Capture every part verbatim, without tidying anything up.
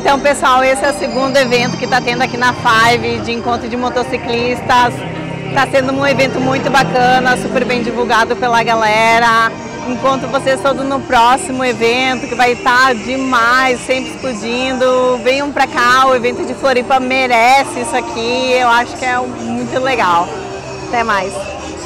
Então, pessoal, esse é o segundo evento que está tendo aqui na Five, de encontro de motociclistas. Está sendo um evento muito bacana, super bem divulgado pela galera. Encontro vocês todos no próximo evento, que vai estar demais, sempre explodindo. Venham pra cá, o evento de Floripa merece isso aqui, eu acho que é muito legal. Até mais.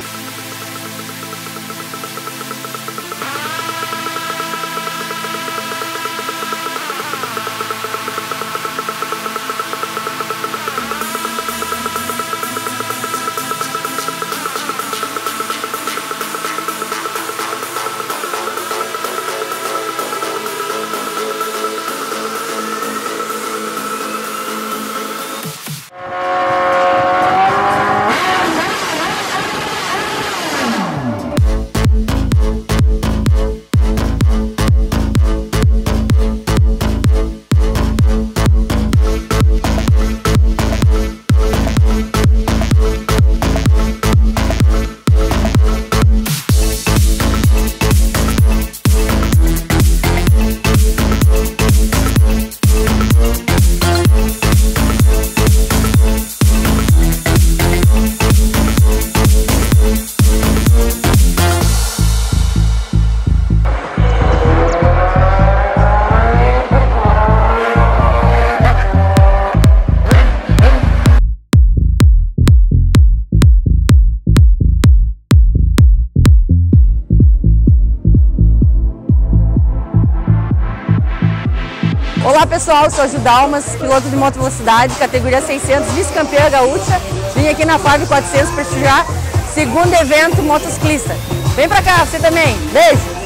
Olá pessoal, sou a Ju Dalmas, piloto de moto velocidade, categoria seiscentos, vice-campeã gaúcha. Vim aqui na Five quatrocentos prestigiar segundo evento motociclista. Vem pra cá, você também. Beijo!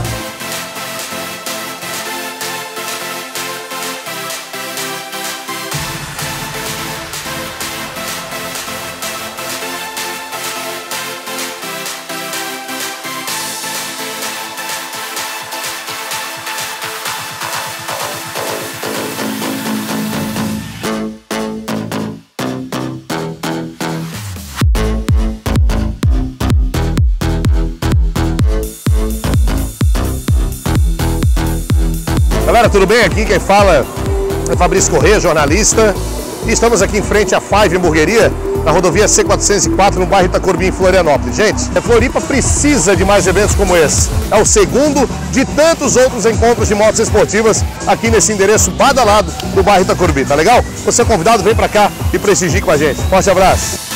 Galera, tudo bem? Aqui quem fala é Fabrício Corrêa, jornalista. E estamos aqui em frente à Five Hamburgueria, na rodovia C quatrocentos e quatro, no bairro Itacorbi, em Florianópolis. Gente, a Floripa precisa de mais eventos como esse. É o segundo de tantos outros encontros de motos esportivas aqui nesse endereço badalado do bairro Itacorbi, tá legal? Você é convidado, vem pra cá e prestigie com a gente. Forte abraço!